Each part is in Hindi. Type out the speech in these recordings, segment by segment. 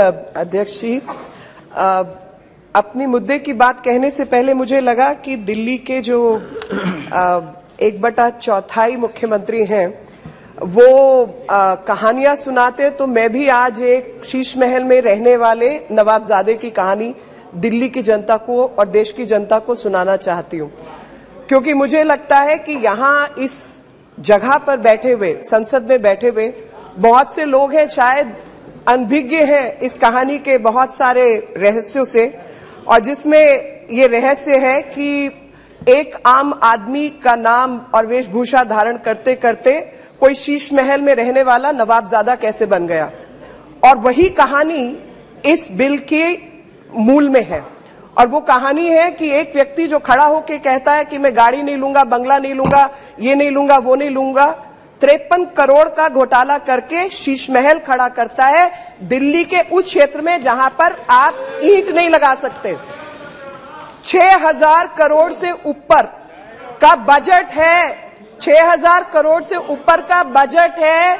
अध्यक्ष जी, अपनी मुद्दे की बात कहने से पहले मुझे लगा कि दिल्ली के जो 1/4 मुख्यमंत्री हैं वो कहानियां सुनाते, तो मैं भी आज एक शीश महल में रहने वाले नवाबजादे की कहानी दिल्ली की जनता को और देश की जनता को सुनाना चाहती हूं, क्योंकि मुझे लगता है कि यहाँ इस जगह पर बैठे हुए, संसद में बैठे हुए बहुत से लोग हैं शायद अनभिज्ञ हैं इस कहानी के बहुत सारे रहस्यों से, और जिसमें ये रहस्य है कि एक आम आदमी का नाम और वेशभूषा धारण करते करते कोई शीश महल में रहने वाला नवाबजादा कैसे बन गया। और वही कहानी इस बिल के मूल में है, और वो कहानी है कि एक व्यक्ति जो खड़ा होकर कहता है कि मैं गाड़ी नहीं लूंगा, बंगला नहीं लूंगा, ये नहीं लूंगा, वो नहीं लूंगा, 53 करोड़ का घोटाला करके शीश महल खड़ा करता है दिल्ली के उस क्षेत्र में जहां पर आप ईंट नहीं लगा सकते। 6000 करोड़ से ऊपर का बजट है, 6000 करोड़ से ऊपर का बजट है,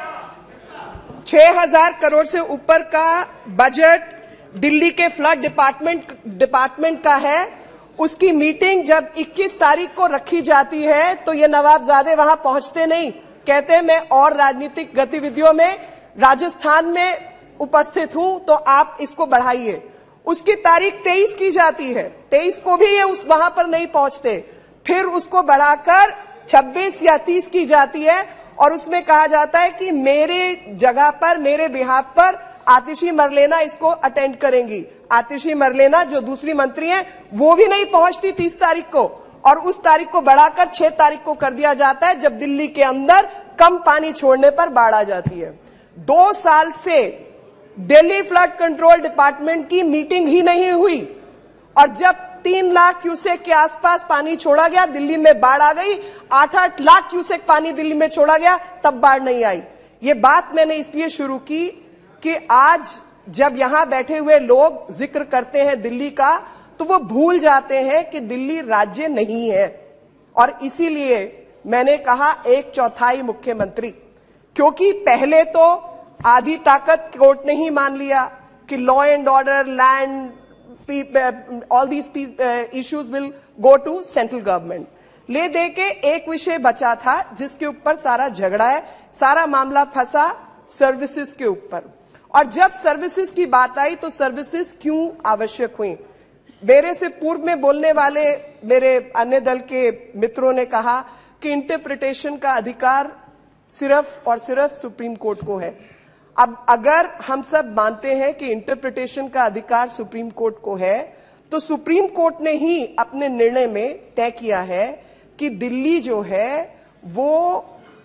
6000 करोड़ से ऊपर का बजट दिल्ली के फ्लड डिपार्टमेंट का है। उसकी मीटिंग जब 21 तारीख को रखी जाती है तो ये नवाबजादे वहां पहुंचते नहीं, कहते हैं मैं और राजनीतिक गतिविधियों में राजस्थान में उपस्थित हूं, तो आप इसको बढ़ाइए। उसकी तारीख 23 की जाती है, 23 को भी ये वहां पर नहीं पहुंचते, फिर उसको बढ़ाकर 26 या 30 की जाती है, और उसमें कहा जाता है कि मेरे जगह पर, मेरे बिहाफ पर आतिशी मरलेना इसको अटेंड करेंगी। आतिशी मरलेना जो दूसरी मंत्री हैं वो भी नहीं पहुंचती 30 तारीख को, और उस तारीख को बढ़ाकर 6 तारीख को कर दिया जाता है जब दिल्ली के अंदर कम पानी छोड़ने पर बाढ़ आ जाती है। 2 साल से दिल्ली फ्लड कंट्रोल डिपार्टमेंट की मीटिंग ही नहीं हुई, और जब 3 लाख क्यूसेक के आसपास पानी छोड़ा गया, दिल्ली में बाढ़ आ गई, 8-8 लाख क्यूसेक पानी दिल्ली में छोड़ा गया, तब बाढ़ नहीं आई। ये बात मैंने इसलिए शुरू की कि आज जब यहां बैठे हुए लोग जिक्र करते हैं दिल्ली का, तो वो भूल जाते हैं कि दिल्ली राज्य नहीं है। और इसीलिए मैंने कहा 1/4 मुख्यमंत्री, क्योंकि पहले तो आधी ताकत कोर्ट ने ही मान लिया कि law and order, land, all these issues will go to central government. ले दे के एक विषय बचा था जिसके ऊपर सारा झगड़ा है, सारा मामला फंसा सर्विसेज के ऊपर। और जब सर्विसेज की बात आई तो सर्विसेज क्यों आवश्यक हुई। मेरे से पूर्व में बोलने वाले मेरे अन्य दल के मित्रों ने कहा कि इंटरप्रिटेशन का अधिकार सिर्फ और सिर्फ सुप्रीम कोर्ट को है। अब अगर हम सब मानते हैं कि इंटरप्रिटेशन का अधिकार सुप्रीम कोर्ट को है, तो सुप्रीम कोर्ट ने ही अपने निर्णय में तय किया है कि दिल्ली जो है वो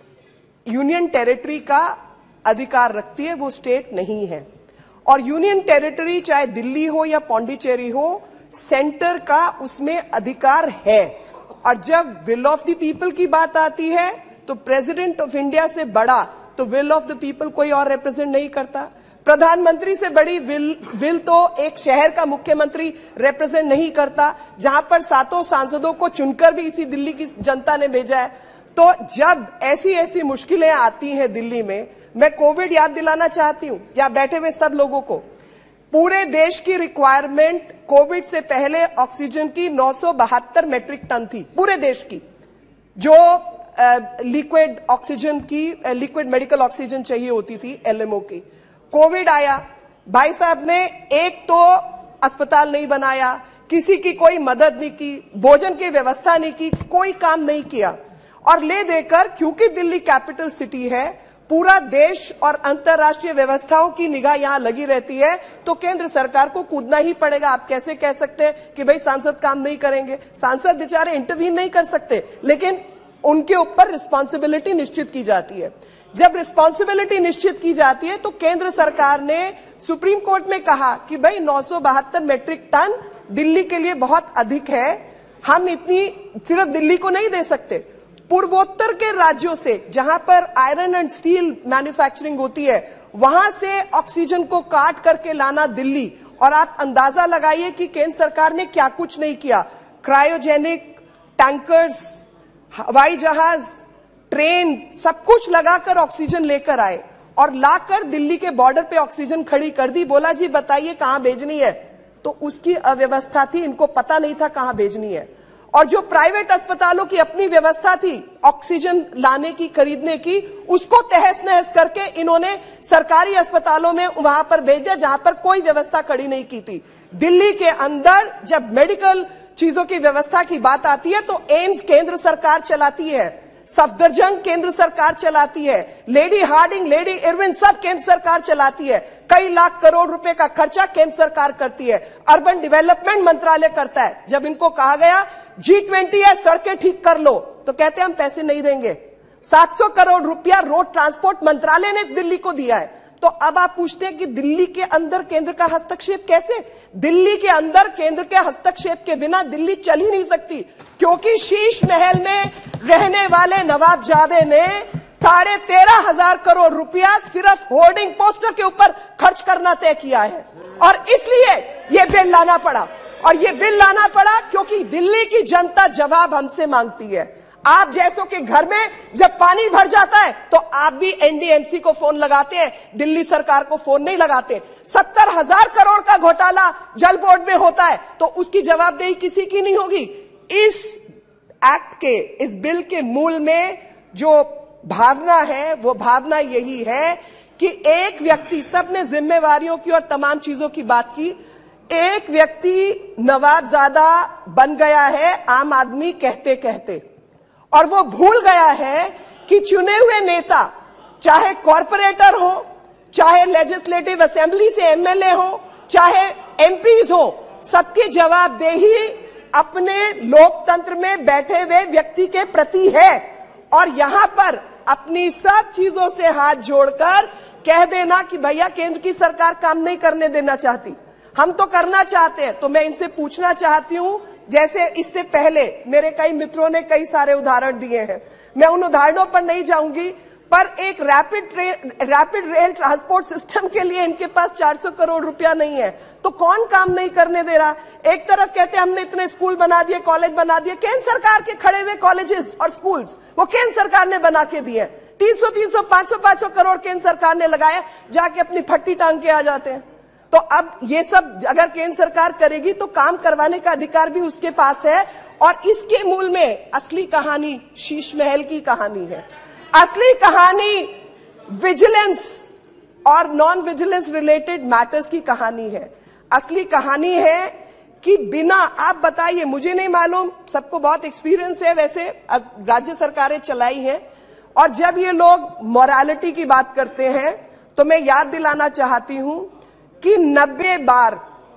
यूनियन टेरिटरी का अधिकार रखती है, वो स्टेट नहीं है। और यूनियन टेरिटरी चाहे दिल्ली हो या पौंडीचेरी हो, सेंटर का उसमें अधिकार है। और जब विल ऑफ द पीपल की बात आती है तो प्रेसिडेंट ऑफ इंडिया से बड़ा तो विल ऑफ द पीपल कोई और रिप्रेजेंट नहीं करता। प्रधानमंत्री से बड़ी विल तो एक शहर का मुख्यमंत्री रिप्रेजेंट नहीं करता, जहां पर 7 सांसदों को चुनकर भी इसी दिल्ली की जनता ने भेजा है। तो जब ऐसी ऐसी मुश्किलें आती हैं दिल्ली में, मैं कोविड याद दिलाना चाहती हूं या बैठे हुए सब लोगों को, पूरे देश की रिक्वायरमेंट कोविड से पहले ऑक्सीजन की 972 मेट्रिक टन थी, पूरे देश की, जो लिक्विड ऑक्सीजन की, लिक्विड मेडिकल ऑक्सीजन चाहिए होती थी, एलएमओ की। कोविड आया, भाई साहब ने एक तो अस्पताल नहीं बनाया, किसी की कोई मदद नहीं की, भोजन की व्यवस्था नहीं की, कोई काम नहीं किया। और ले देकर, क्योंकि दिल्ली कैपिटल सिटी है, पूरा देश और अंतरराष्ट्रीय व्यवस्थाओं की निगाह यहां लगी रहती है, तो केंद्र सरकार को कूदना ही पड़ेगा। आप कैसे कह सकते हैं कि भाई सांसद काम नहीं करेंगे? सांसद बेचारे इंटरवीन नहीं कर सकते, लेकिन उनके ऊपर रिस्पॉन्सिबिलिटी निश्चित की जाती है। जब रिस्पॉन्सिबिलिटी निश्चित की जाती है तो केंद्र सरकार ने सुप्रीम कोर्ट में कहा कि भाई 972 मेट्रिक टन दिल्ली के लिए बहुत अधिक है, हम इतनी सिर्फ दिल्ली को नहीं दे सकते, पूर्वोत्तर के राज्यों से जहां पर आयरन एंड स्टील मैन्युफैक्चरिंग होती है, वहां से ऑक्सीजन को काट करके लाना दिल्ली। और आप अंदाजा लगाइए कि केंद्र सरकार ने क्या कुछ नहीं किया। क्रायोजेनिक टैंकर्स, हवाई जहाज, ट्रेन, सब कुछ लगाकर ऑक्सीजन लेकर आए। और लाकर दिल्ली के बॉर्डर पे ऑक्सीजन खड़ी कर दी। बोला जी बताइए कहां भेजनी है, तो उसकी अव्यवस्था थी, इनको पता नहीं था कहां भेजनी है। और जो प्राइवेट अस्पतालों की अपनी व्यवस्था थी ऑक्सीजन लाने की, खरीदने की, उसको तहस नहस करके इन्होंने सरकारी अस्पतालों में वहां पर भेज दिया जहां पर कोई व्यवस्था खड़ी नहीं की थी। दिल्ली के अंदर जब मेडिकल चीजों की व्यवस्था की बात आती है तो एम्स केंद्र सरकार चलाती है, सफदरजंग केंद्र सरकार चलाती है, लेडी हार्डिंग, लेडी इरविन सब केंद्र सरकार चलाती है। कई लाख करोड़ रुपए का खर्चा केंद्र सरकार करती है, अर्बन डेवलपमेंट मंत्रालय करता है। जब इनको कहा गया G20 है, सड़कें ठीक कर लो, तो कहते हैं हम पैसे नहीं देंगे। 700 करोड़ रुपया रोड ट्रांसपोर्ट मंत्रालय ने दिल्ली को दिया है। तो अब आप पूछते हैं कि दिल्ली के अंदर केंद्र का हस्तक्षेप कैसे? दिल्ली के अंदर केंद्र के हस्तक्षेप के बिना दिल्ली चल ही नहीं सकती, क्योंकि शीश महल में रहने वाले नवाबजादे ने 13,500 करोड़ रुपया सिर्फ होर्डिंग पोस्टर के ऊपर खर्च करना तय किया है। और इसलिए यह बिल लाना पड़ा, और यह बिल लाना पड़ा क्योंकि दिल्ली की जनता जवाब हमसे मांगती है। आप जैसों के घर में जब पानी भर जाता है तो आप भी एनडीएमसी को फोन लगाते हैं, दिल्ली सरकार को फोन नहीं लगाते। 70,000 करोड़ का घोटाला जल बोर्ड में होता है तो उसकी जवाबदेही किसी की नहीं होगी। इस एक्ट के, इस बिल के मूल में जो भावना है वो भावना यही है कि एक व्यक्ति, सबने जिम्मेवारियों की और तमाम चीजों की बात की, एक व्यक्ति नवाबजादा बन गया है आम आदमी कहते कहते, और वो भूल गया है कि चुने हुए नेता, चाहे कॉरपोरेटर हो, चाहे लेजिस्लेटिव असेंबली से एमएलए हो, चाहे एमपीज हो, सबकी जवाबदेही अपने लोकतंत्र में बैठे हुए व्यक्ति के प्रति है। और यहां पर अपनी सब चीजों से हाथ जोड़कर कह देना कि भैया केंद्र की सरकार काम नहीं करने देना चाहती, हम तो करना चाहते हैं। तो मैं इनसे पूछना चाहती हूं, जैसे इससे पहले मेरे कई मित्रों ने कई सारे उदाहरण दिए हैं, मैं उन उदाहरणों पर नहीं जाऊंगी, पर एक रैपिड रेल ट्रांसपोर्ट सिस्टम के लिए इनके पास 400 करोड़ रुपया नहीं है, तो कौन काम नहीं करने दे रहा? एक तरफ कहते हैं हमने इतने स्कूल बना दिए, कॉलेज बना दिए, केंद्र सरकार के खड़े हुए कॉलेजेस और स्कूल्स वो केंद्र सरकार ने बना के दिए। 300 500 करोड़ केंद्र सरकार ने लगाया, जाके अपनी फट्टी टांग के आ जाते हैं। तो अब ये सब अगर केंद्र सरकार करेगी तो काम करवाने का अधिकार भी उसके पास है। और इसके मूल में असली कहानी शीश महल की कहानी है। असली कहानी विजिलेंस और नॉन विजिलेंस रिलेटेड मैटर्स की कहानी है। असली कहानी है कि बिना, आप बताइए, मुझे नहीं मालूम, सबको बहुत एक्सपीरियंस है, वैसे राज्य सरकारें चलाई हैं, और जब ये लोग मोरालिटी की बात करते हैं तो मैं याद दिलाना चाहती हूं कि 90 बार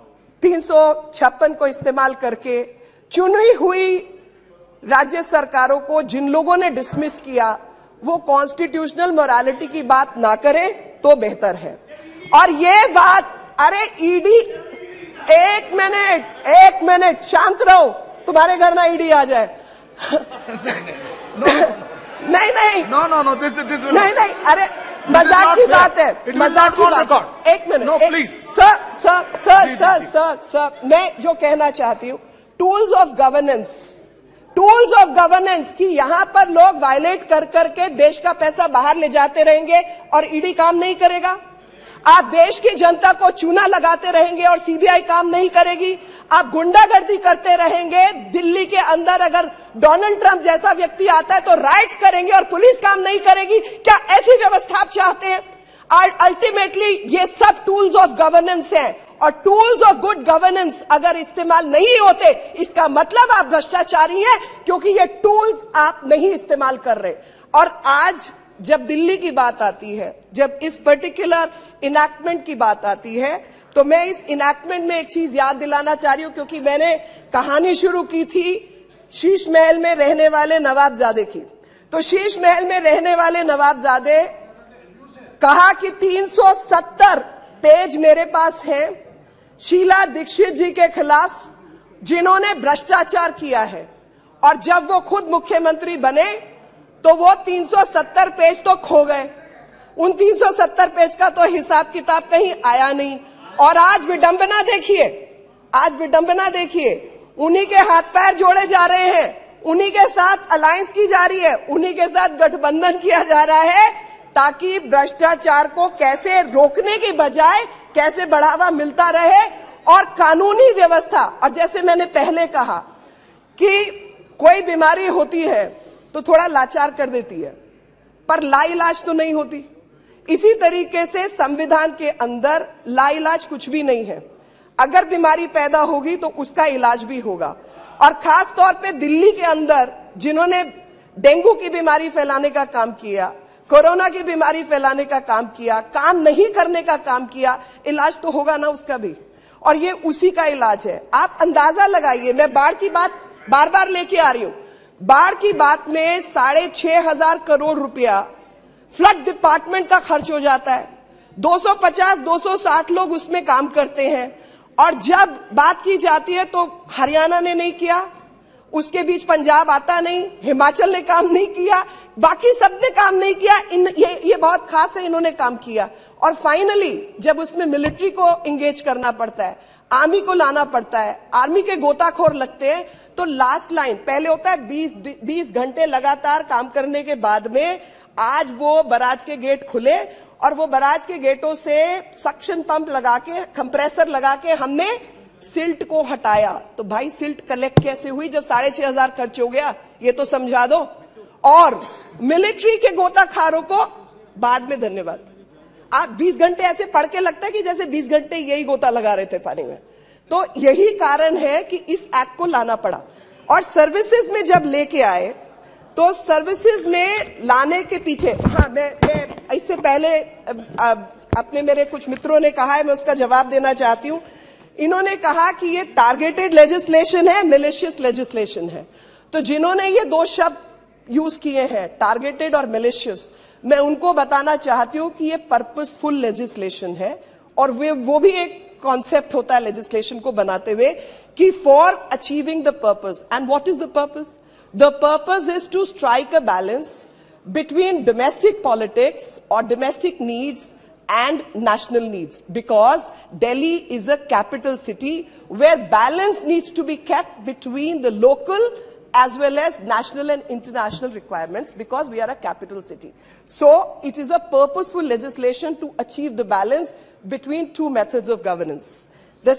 356 को इस्तेमाल करके चुनी हुई राज्य सरकारों को जिन लोगों ने डिसमिस किया वो कॉन्स्टिट्यूशनल मोरालिटी की बात ना करें तो बेहतर है। और ये बात, अरे ईडी, एक मिनट शांत रहो, तुम्हारे घर ना ईडी आ जाए। नहीं नहीं, अरे मजाक की बात है, मजाक की बात। एक मिनट सर, मैं जो कहना चाहती हूँ, टूल्स ऑफ गवर्नेंस की यहां पर लोग वायलेट कर करके देश का पैसा बाहर ले जाते रहेंगे और ईडी काम नहीं करेगा। आप देश की जनता को चूना लगाते रहेंगे और सीबीआई काम नहीं करेगी। आप गुंडागर्दी करते रहेंगे। दिल्ली के अंदर अगर डोनाल्ड ट्रंप जैसा व्यक्ति आता है तो राइट्स करेंगे और पुलिस काम नहीं करेगी। क्या ऐसी व्यवस्था आप चाहते हैं? अल्टीमेटली ये सब टूल्स ऑफ गवर्नेंस हैं, और टूल्स ऑफ गुड गवर्नेंस अगर इस्तेमाल नहीं होते इसका मतलब आप भ्रष्टाचारी हैं, क्योंकि ये टूल्स आप नहीं इस्तेमाल कर रहे। और आज जब दिल्ली की बात आती है, जब इस पर्टिकुलर इनैक्टमेंट की बात आती है, तो मैं इस इनैक्टमेंट में एक चीज याद दिलाना चाह रही हूं, क्योंकि मैंने कहानी शुरू की थी शीश महल में रहने वाले नवाबजादे की। तो शीश महल में रहने वाले नवाबजादे कहा कि 370 पेज मेरे पास हैं शीला दीक्षित जी के खिलाफ, जिन्होंने भ्रष्टाचार किया है। और जब वो खुद मुख्यमंत्री बने तो वो 370 पेज तो खो गए, उन 370 पेज का तो हिसाब किताब कहीं आया नहीं। और आज विडंबना देखिए, उन्हीं के हाथ पैर जोड़े जा रहे हैं, उन्हीं के साथ अलायंस की जा रही है, उन्हीं के साथ गठबंधन किया जा रहा है ताकि भ्रष्टाचार को कैसे रोकने की बजाय कैसे बढ़ावा मिलता रहे और कानूनी व्यवस्था। और जैसे मैंने पहले कहा कि कोई बीमारी होती है तो थोड़ा लाचार कर देती है, पर लाइलाज तो नहीं होती। इसी तरीके से संविधान के अंदर लाइलाज कुछ भी नहीं है। अगर बीमारी पैदा होगी तो उसका इलाज भी होगा। और खास तौर पे दिल्ली के अंदर जिन्होंने डेंगू की बीमारी फैलाने का काम किया, कोरोना की बीमारी फैलाने का काम किया, काम नहीं करने का काम किया, इलाज तो होगा ना उसका भी। और ये उसी का इलाज है। आप अंदाजा लगाइए, मैं बाढ़ की बात बार बार लेके आ रही हूं। बाढ़ की बात में 6,500 करोड़ रुपया फ्लड डिपार्टमेंट का खर्च हो जाता है। 250-260 लोग उसमें काम करते हैं। और जब बात की जाती है तो हरियाणा ने नहीं किया, उसके बीच पंजाब आता नहीं, हिमाचल ने काम नहीं किया, बाकी सबने काम नहीं किया। ये बहुत खास है, इन्होंने काम किया। और फाइनली जब उसमें मिलिट्री को एंगेज करना पड़ता है, आर्मी को लाना पड़ता है, आर्मी के गोताखोर लगते हैं, तो लास्ट लाइन पहले होता है 20 घंटे लगातार काम करने के बाद में आज वो बराज के गेट खुले और वो बराज के गेटों से सक्शन पंप लगा के, कंप्रेसर लगा के हमने सिल्ट को हटाया। तो भाई सिल्ट कलेक्ट कैसे हुई जब 6,500 खर्च हो गया, ये तो समझा दो। और मिलिट्री के गोताखारों को बाद में धन्यवाद। आप 20 घंटे ऐसे पढ़ के लगता है कि जैसे 20 घंटे यही गोता लगा रहे थे पानी में। तो यही कारण है कि इस एक्ट को लाना पड़ा। और सर्विसेज में जब लेके आए तो सर्विसेज में लाने के पीछे, हाँ मैं इससे पहले अपने मेरे कुछ मित्रों ने कहा है, मैं उसका जवाब देना चाहती हूं। इन्होंने कहा कि ये टारगेटेड लेजिस्लेशन है, मिलिशियस लेजिस्लेशन है। तो जिन्होंने ये दो शब्द यूज किए हैं, टारगेटेड और मिलिशियस, मैं उनको बताना चाहती हूं कि ये पर्पसफुल लेजिस्लेशन है। और वो भी एक कॉन्सेप्ट होता है लेजिस्लेशन को बनाते हुए कि for achieving the purpose. And what is the purpose? The purpose is to strike a balance between domestic politics or domestic needs and national needs, because Delhi is a capital city where balance needs to be kept between the local as well as national and international requirements, because we are a capital city. So it is a purposeful legislation to achieve the balance between two methods of governance. The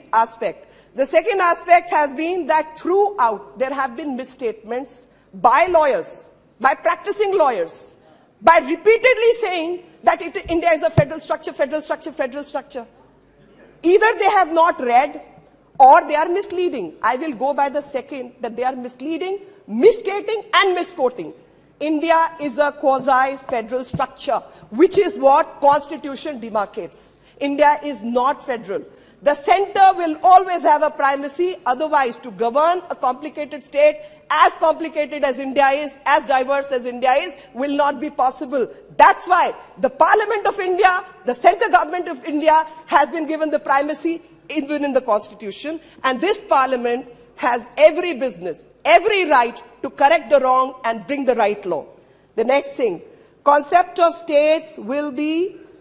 second aspect has been that throughout there have been misstatements by lawyers, by practicing lawyers, by repeatedly saying that India is a federal structure, federal structure, federal structure. Either they have not read or they are misleading. I will go by the second, that they are misleading, misstating and misquoting. India is a quasi-federal structure, which is what Constitution demarcates. India is not federal. The center will always have a primacy, otherwise to govern a complicated state as complicated as India is, as diverse as India is, will not be possible. That's why the Parliament of India, the central government of India has been given the primacy even in the Constitution, and this Parliament has every business, every right to correct the wrong and bring the right law. The next thing, concept of states will be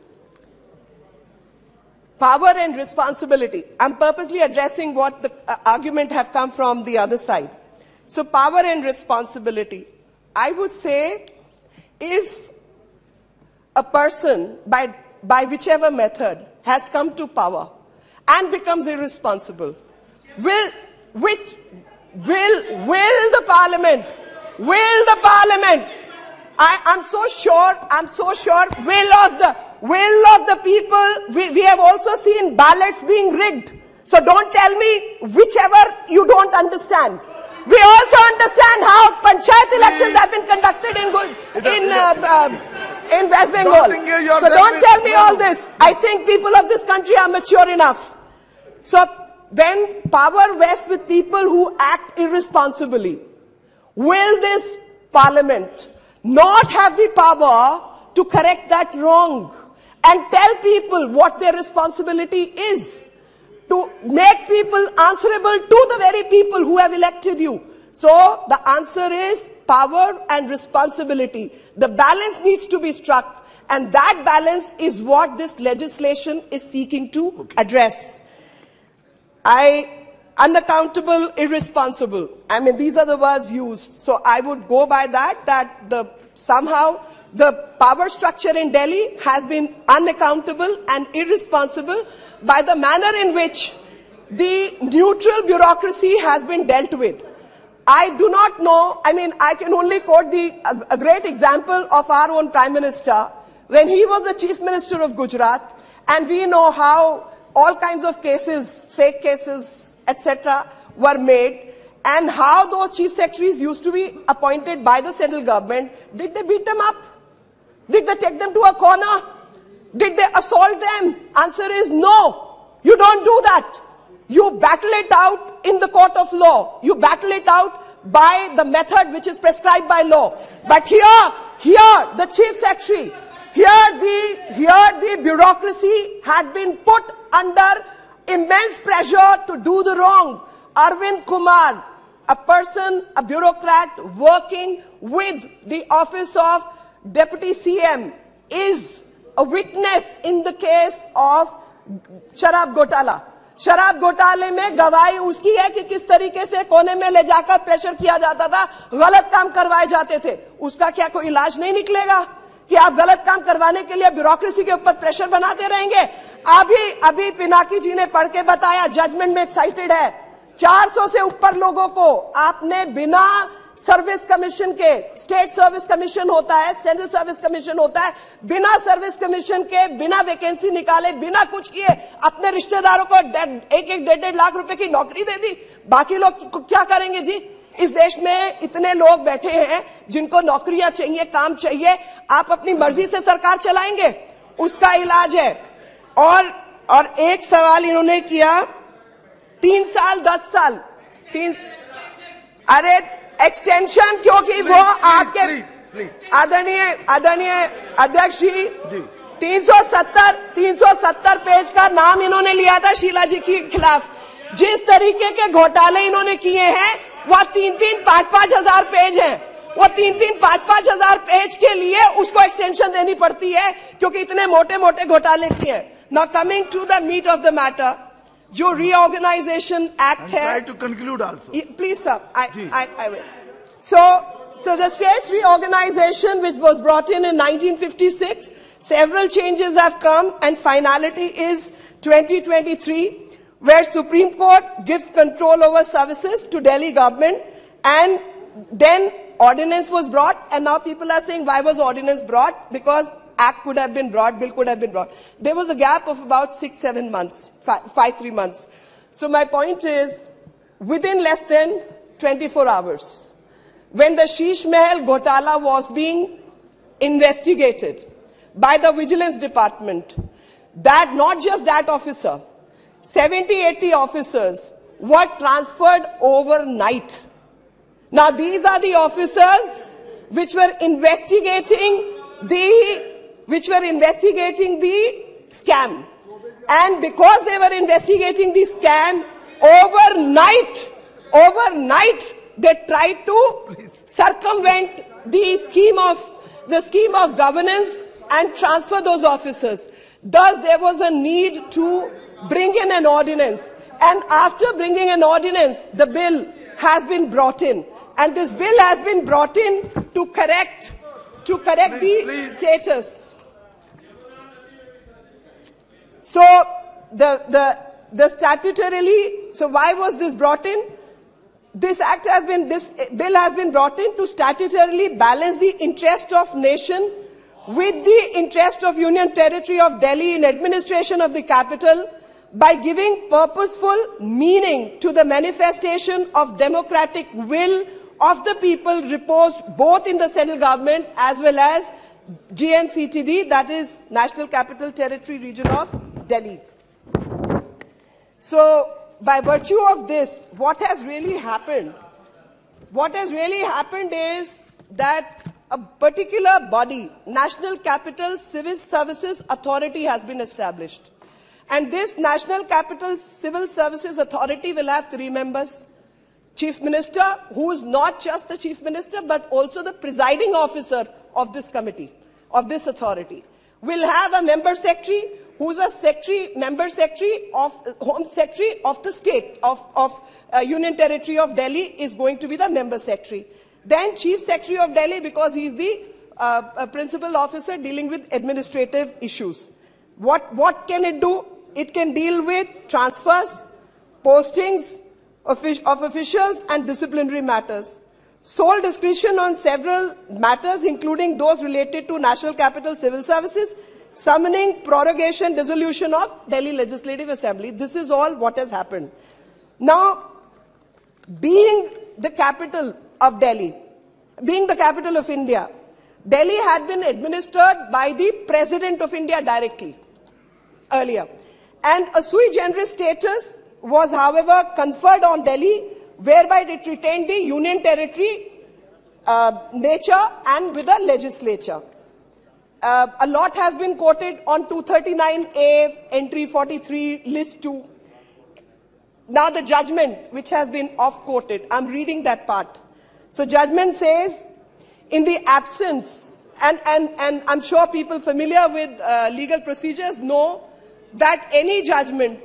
power and responsibility. I'm purposely addressing what the argument have come from the other side. So power and responsibility. I would say if a person, by whichever method, has come to power and becomes irresponsible, will the parliament, I'm so sure, will of the people, we have also seen ballots being rigged. So don't tell me whichever you don't understand. We also understand how panchayat elections have been conducted in West Bengal. So don't tell me all this. I think people of this country are mature enough. So when power vests with people who act irresponsibly, will this parliament not have the power to correct that wrong and tell people what their responsibility is, to make people answerable to the very people who have elected you? So the answer is power and responsibility. The balance needs to be struck, and that balance is what this legislation is seeking to address. Unaccountable, irresponsible. I mean, these are the words used. So I would go by that somehow the power structure in Delhi has been unaccountable and irresponsible by the manner in which the neutral bureaucracy has been dealt with. I do not know, I can only quote a great example of our own Prime Minister when he was the Chief Minister of Gujarat, and we know how all kinds of cases, fake cases, etc. were made, and how those chief secretaries used to be appointed by the central government. Did they beat them up? Did they take them to a corner? Did they assault them? Answer is no. You don't do that. You battle it out in the court of law. You battle it out by the method which is prescribed by law. But here, the chief secretary, here the bureaucracy had been put under immense pressure to do the wrong. Arvind Kumar, a person, a bureaucrat working with the office of Deputy CM, is a witness in the case of शराब घोटाला. शराब घोटाले में गवाही उसकी है कि किस तरीके से कोने में ले जाकर प्रेशर किया जाता था, गलत काम करवाए जाते थे. उसका क्या कोई इलाज नहीं निकलेगा कि आप गलत काम करवाने के लिए ब्यूरोक्रेसी के ऊपर प्रेशर बनाते रहेंगे? अभी पिनाकी जी ने पढ़ के बताया, जजमेंट में एक्साइटेड है. 400 से ऊपर लोगों को आपने बिना सर्विस कमीशन के, स्टेट सर्विस कमीशन होता है, सेंट्रल सर्विस कमीशन होता है, बिना सर्विस कमीशन के, बिना वैकेंसी निकाले, बिना कुछ किए अपने रिश्तेदारों को 1-1.5 लाख रुपए की नौकरी दे दी. बाकी लोग क्या करेंगे जी? इस देश में इतने लोग बैठे हैं जिनको नौकरियां चाहिए, काम चाहिए. आप अपनी मर्जी से सरकार चलाएंगे? उसका इलाज है. और एक सवाल इन्होंने किया, 3 साल 10 साल, अरे एक्सटेंशन, क्योंकि वो आपके आदरणीय अध्यक्ष जी 370 पेज का नाम इन्होंने लिया था शीला जी के खिलाफ. जिस तरीके के घोटाले इन्होंने किए हैं वह 3-3, 5-5 हजार पेज हैं. वो 3-3, 5-5 हजार पेज के लिए उसको एक्सटेंशन देनी पड़ती है क्योंकि इतने मोटे मोटे घोटाले किए. Now coming to the meat of the matter, जो रीऑर्गेनाइजेशन एक्ट है. Try to conclude also. Please, sir. I will. So the state's reorganization, which was brought in 1956, several changes have come, and finality is 2023, where Supreme Court gives control over services to Delhi government, and then ordinance was brought, and now people are saying, why was ordinance brought? Because Act could have been brought, bill could have been brought. There was a gap of about 6-7 months, 5-3 months. So my point is, within less than 24 hours, when the Sheesh Mahal Ghotala was being investigated by the Vigilance Department, that not just that officer, 70-80 officers were transferred overnight. Now these are the officers which were investigating the scam. And because they were investigating the scam, overnight, they tried to circumvent the scheme of governance and transfer those officers. Thus, there was a need to bring in an ordinance. And after bringing an ordinance, the bill has been brought in. And this bill has been brought in to correct the status. So the statutorily, so why was this brought in? This bill has been brought in to statutorily balance the interest of nation with the interest of Union Territory of Delhi in administration of the capital by giving purposeful meaning to the manifestation of democratic will of the people reposed both in the central government as well as GNCTD, that is National Capital Territory region of Delhi. So, by virtue of this, what has really happened is that a particular body, National Capital Civil Services Authority, has been established. And this National Capital Civil Services Authority will have 3 members. Chief Minister, who is not just the Chief Minister, but also the presiding officer of this committee, of this authority. Will have a member secretary, who's a member secretary of Home Secretary of the state, of Union Territory of Delhi, is going to be the member secretary. Then Chief Secretary of Delhi, because he's the principal officer dealing with administrative issues. What can it do? It can deal with transfers, postings of officials and disciplinary matters. Sole discretion on several matters, including those related to National Capital Civil Services, summoning, prorogation, dissolution of Delhi Legislative Assembly. This is all what has happened. Now, being the capital of Delhi, being the capital of India, Delhi had been administered by the President of India directly earlier. And a sui generis status was, however, conferred on Delhi, whereby it retained the union territory nature and with a legislature. A lot has been quoted on 239A, entry 43, list 2. Now the judgment, which has been off-quoted, I'm reading that part. So judgment says, in the absence, and I'm sure people familiar with legal procedures know that any judgment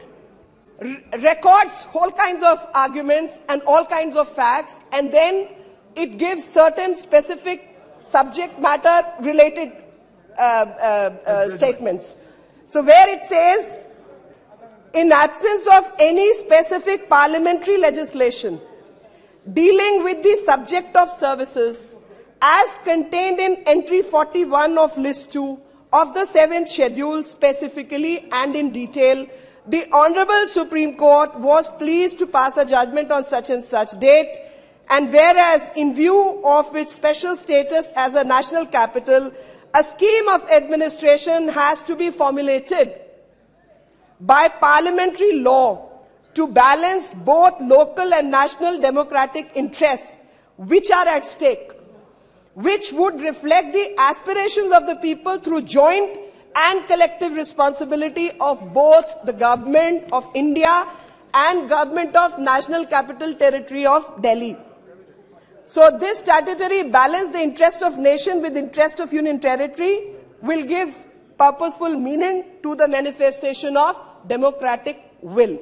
records all kinds of arguments and all kinds of facts, and then it gives certain specific subject matter related statements. So where it says, in absence of any specific parliamentary legislation dealing with the subject of services as contained in entry 41 of list 2 of the 7th schedule specifically and in detail, the Honorable Supreme Court was pleased to pass a judgment on such and such date, and whereas in view of its special status as a national capital, a scheme of administration has to be formulated by parliamentary law to balance both local and national democratic interests which are at stake, which would reflect the aspirations of the people through joint and collective responsibility of both the government of India and government of National Capital Territory of Delhi. So this statutory balance, the interest of nation with interest of union territory, will give purposeful meaning to the manifestation of democratic will.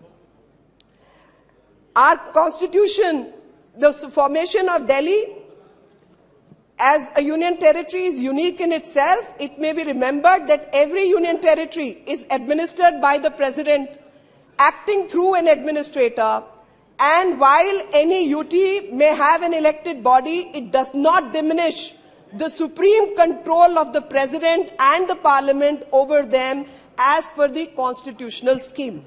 Our constitution, the formation of Delhi as a union territory is unique in itself. It may be remembered that every union territory is administered by the president acting through an administrator, and while any UT may have an elected body, it does not diminish the supreme control of the president and the parliament over them as per the constitutional scheme.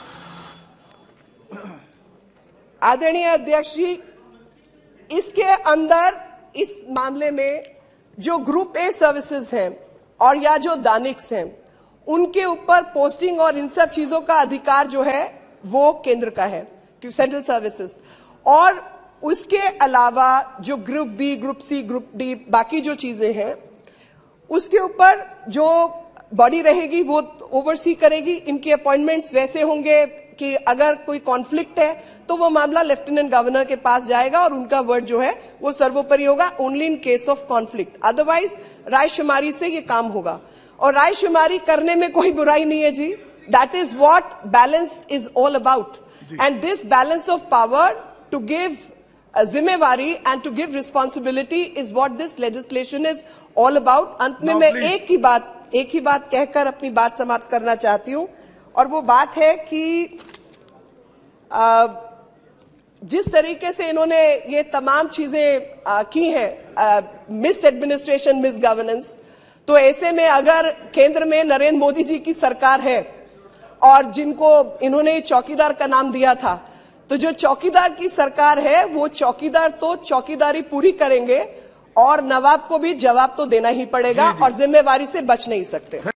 आदरणीय अध्यक्ष जी, इसके अंदर इस मामले में जो ग्रुप ए सर्विसेज हैं और या जो दानिक्स हैं, उनके ऊपर पोस्टिंग और इन सब चीजों का अधिकार जो है वो केंद्र का है, सेंट्रल सर्विसेज। और उसके अलावा जो group B, group C, group D, बाकी जो चीजें हैं, उसके ऊपर जो बॉडी रहेगी वो ओवरसी करेगी। इनके अपॉइंटमेंट्स वैसे होंगे कि अगर कोई कॉन्फ्लिक्ट है तो वो मामला लेफ्टिनेंट गवर्नर के पास जाएगा और उनका वर्ड जो है वो सर्वोपरि होगा, only in case of conflict. Otherwise रायशुमारी से ये काम होगा, और रायशुमारी करने में कोई बुराई नहीं है जी। That is what balance is all about, and this balance of power to give जिम्मेवारी and to give responsibility is what this legislation is all about. अंत में मैं एक ही बात कहकर अपनी बात समाप्त करना चाहती हूं, और वो बात है कि जिस तरीके से इन्होंने ये तमाम चीजें की हैं, मिस एडमिनिस्ट्रेशन, मिस गवर्नेंस, तो ऐसे में अगर केंद्र में नरेंद्र मोदी जी की सरकार है और जिनको इन्होंने चौकीदार का नाम दिया था, तो जो चौकीदार की सरकार है वो चौकीदार तो चौकीदारी पूरी करेंगे और नवाब को भी जवाब तो देना ही पड़ेगा और जिम्मेवारी से बच नहीं सकते।